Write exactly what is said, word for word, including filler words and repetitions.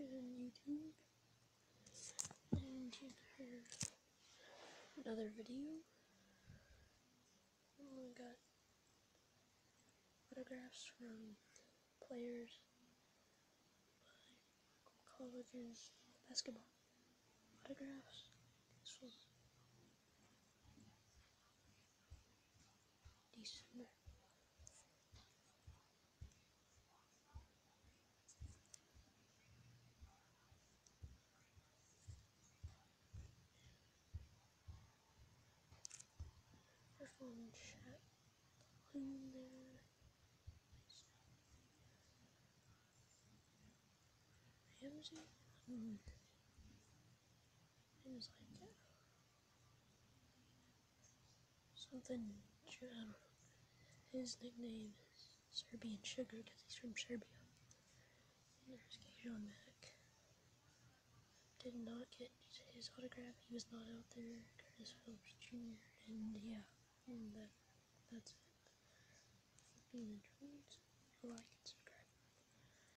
and YouTube, and here's another video. We got autographs from players by colleges, basketball autographs. This was December. There's one chat in there. Ramsey? Hmm. It was like uh, something, I don't know. His nickname is Serbian Sugar because he's from Serbia. And there's Gajon Mack. Did not get his autograph. He was not out there. Curtis Phillips Junior And yeah, and that, that's it. Flipping the drones. I like it.